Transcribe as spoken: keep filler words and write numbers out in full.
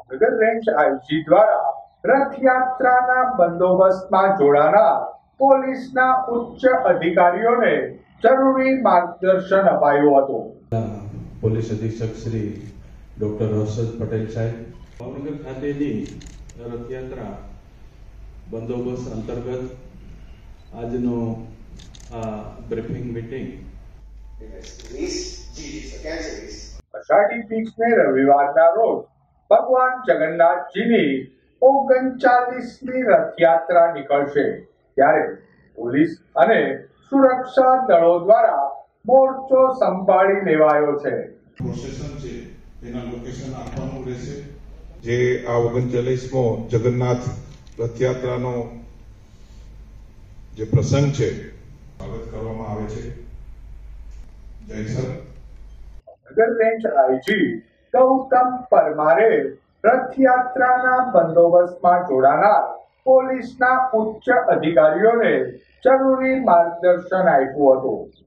નગર range IG દ્વારા રથયાત્રાના બંદોબસ્તમાં જોડાનાર પોલીસના ઉચ્ચ અધિકારીઓને જરૂરી માર્ગદર્શન અપાયું હતું। પોલીસ અધિક્ષક શ્રી ડોક્ટર હર્ષદ પટેલ સાહેબ ભાવનગર ખાતેની રથયાત્રા બંદોબસ્ત અંતર્ગત આજનો આ બ્રીફિંગ મીટિંગ અષાઢી બીજને રવિવારના રોજ ભગવાન જગન્નાથજીની ઓગણચાલીસમી રથયાત્રા નીકળશે, ત્યારે પોલીસ અને સુરક્ષા દળો દ્વારા મોરચો સંભાળી લેવાયો છે। પ્રોસેસન છે તેના લોકેશન આપવાનું રહેશે। જે આ ઓગણચાલીસમો જગન્નાથ રથયાત્રાનો જે પ્રસંગ છે સ્વાગત કરવામાં આવે છે। જય સર। નગર રેન્જ આઈજી ગૌતમ પરમારે રથયાત્રાના બંદોબસ્તમાં જોડાનાર પોલીસના ઉચ્ચ અધિકારીઓને જરૂરી માર્ગદર્શન આપ્યું હતું।